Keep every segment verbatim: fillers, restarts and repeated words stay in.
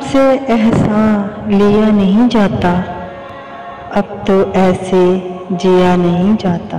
हमसे एहसान लिया नहीं जाता, अब तो ऐसे जिया नहीं जाता।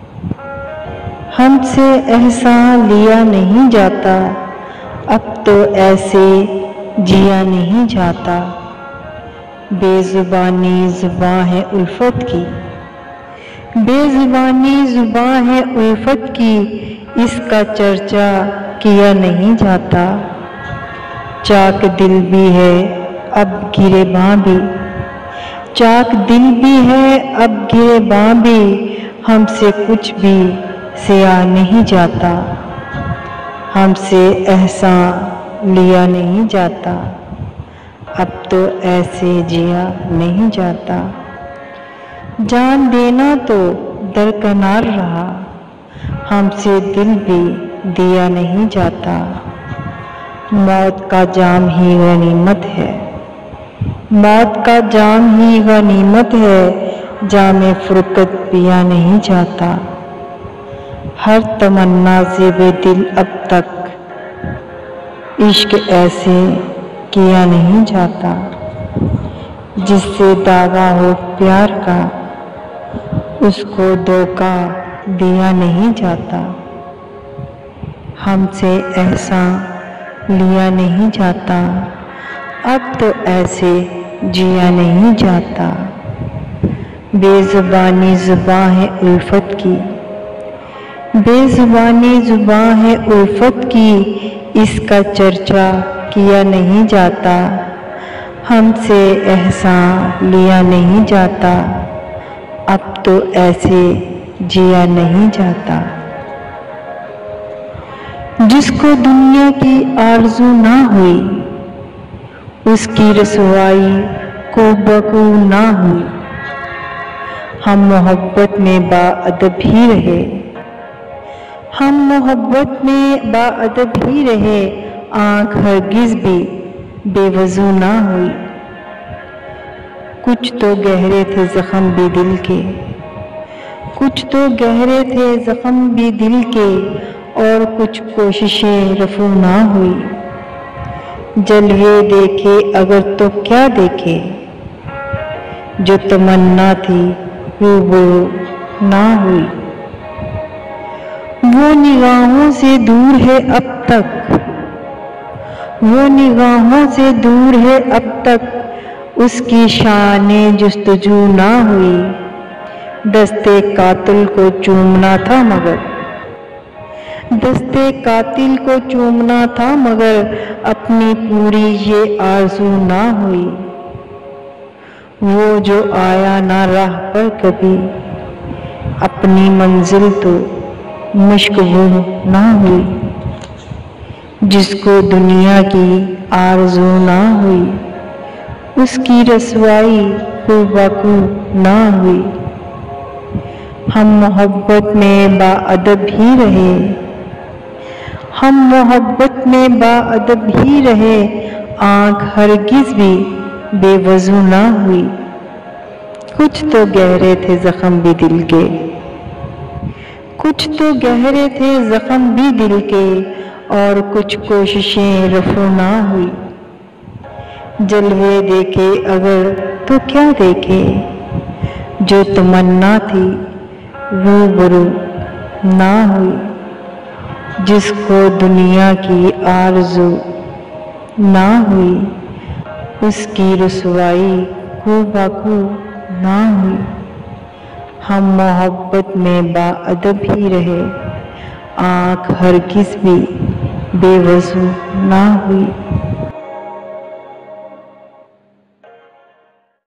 हमसे एहसान लिया नहीं जाता, अब तो ऐसे जिया नहीं जाता। बेज़ुबानी ज़ुबां है उल्फत की, बेज़ुबानी ज़ुबां है उल्फत की, इसका चर्चा किया नहीं जाता। चाक दिल भी है अब गिरेबां भी, चाक दिल भी है अब गिरेबां भी, हमसे कुछ भी सिया नहीं जाता। हमसे एहसान लिया नहीं जाता, अब तो ऐसे जिया नहीं जाता। जान देना तो दरकिनार रहा, हमसे दिल भी दिया नहीं जाता। मौत का जाम ही गनीमत है, मौत का जाम ही गनीमत है, जामे फुरकत पिया नहीं जाता। हर तमन्ना से बेदिल अब तक इश्क ऐसे किया नहीं जाता। जिससे दावा हो प्यार का, उसको धोखा दिया नहीं जाता। हमसे एहसान लिया नहीं जाता, अब तो ऐसे जिया नहीं जाता। बेज़ुबानी ज़ुबां है उल्फत की, बेज़ुबानी ज़ुबां है उल्फत की, इसका चर्चा किया नहीं जाता। हमसे एहसान लिया नहीं जाता, अब तो ऐसे जिया नहीं जाता। जिसको दुनिया की आरज़ू ना हुई, उसकी रसवाई को बकू ना हुई। हम मोहब्बत में बाअदब ही रहे, हम मोहब्बत में बाअदब ही रहे, आँख हरगिज़ भी बेवजू ना हुई। कुछ तो गहरे थे ज़ख्म भी दिल के, कुछ तो गहरे थे ज़ख्म भी दिल के, और कुछ कोशिशें रफू ना हुई। जलवे देखे अगर तो क्या देखे, जो तमन्ना थी रूबरू ना हुई। वो निगाहों से दूर है अब तक, वो निगाहों से दूर है अब तक, उसकी शाने जुस्तजू ना हुई। दस्ते कातिल को चूमना था मगर, दस्ते कातिल को चूमना था मगर, अपनी पूरी ये आरज़ू ना हुई। वो जो आया ना राह पर कभी, अपनी मंजिल तो मुश्क वो ना हुई। जिसको दुनिया की आरज़ू ना हुई, उसकी रसवाई को बाकू ना हुई। हम मोहब्बत में बाअदब ही रहे, हम मोहब्बत में बाअदब ही रहे, आँख हरगिज़ भी बेवजू ना हुई। कुछ तो गहरे थे ज़ख्म भी दिल के, कुछ तो गहरे थे ज़ख्म भी दिल के, और कुछ कोशिशें रफू ना हुई। जलवे देखे अगर तो क्या देखे, जो तमन्ना थी रूबरू ना हुई। जिसको दुनिया की आरज़ू ना हुई, उसकी रसवाई को बाकू ना हुई। हम मोहब्बत में बाअदब ही रहे, आँख हरगिज़ भी बेवजू ना हुई।